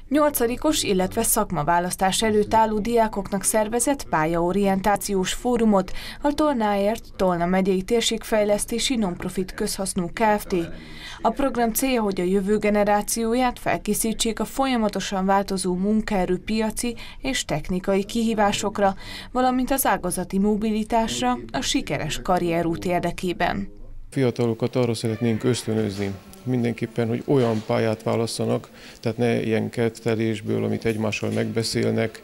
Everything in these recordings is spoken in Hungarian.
Nyolcadikos, illetve szakmaválasztás előtt álló diákoknak szervezett pályaorientációs fórumot a Tolnáért Tolna megyei térségfejlesztési non-profit közhasznú Kft. A program célja, hogy a jövő generációját felkészítsék a folyamatosan változó munkaerőpiaci és technikai kihívásokra, valamint az ágazati mobilitásra a sikeres karrierút érdekében. Fiatalokat arra szeretnénk ösztönözni, mindenképpen, hogy olyan pályát válasszanak, tehát ne ilyen kettelésből, amit egymással megbeszélnek,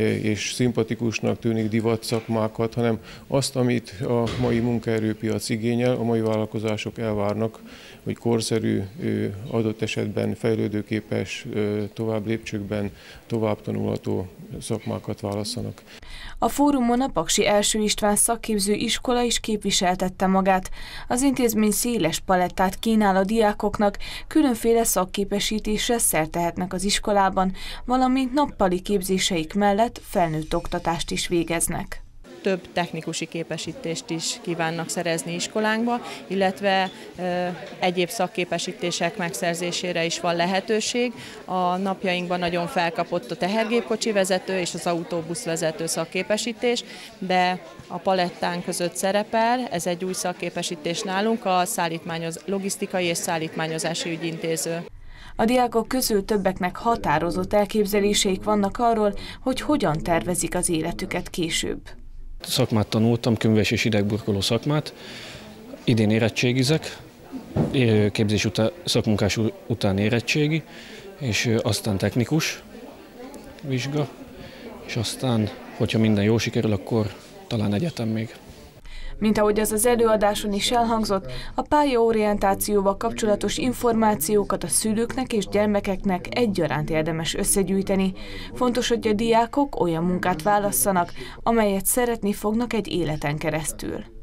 és szimpatikusnak tűnik divat szakmákat, hanem azt, amit a mai munkaerőpiac igényel, a mai vállalkozások elvárnak, hogy korszerű, adott esetben fejlődőképes, tovább lépcsőkben, tovább tanulható szakmákat válasszanak. A fórumon a Paksi Első István szakképző iskola is képviseltette magát. Az intézmény széles palettát kínál a diákoknak, különféle szakképesítésre szert tehetnek az iskolában, valamint nappali képzéseik mellett felnőtt oktatást is végeznek. Több technikusi képesítést is kívánnak szerezni iskolánkba, illetve egyéb szakképesítések megszerzésére is van lehetőség. A napjainkban nagyon felkapott a tehergépkocsi vezető és az autóbuszvezető szakképesítés, de a palettán között szerepel, ez egy új szakképesítés nálunk, a logisztikai és szállítmányozási ügyintéző. A diákok közül többeknek határozott elképzeléseik vannak arról, hogy hogyan tervezik az életüket később. Szakmát tanultam, könyves és idegburkoló szakmát. Idén érettségizek, képzés után, szakmunkás után érettségi, és aztán technikus vizsga, és aztán, hogyha minden jól sikerül, akkor talán egyetem még. Mint ahogy az előadáson is elhangzott, a pályaorientációval kapcsolatos információkat a szülőknek és gyermekeknek egyaránt érdemes összegyűjteni. Fontos, hogy a diákok olyan munkát válasszanak, amelyet szeretni fognak egy életen keresztül.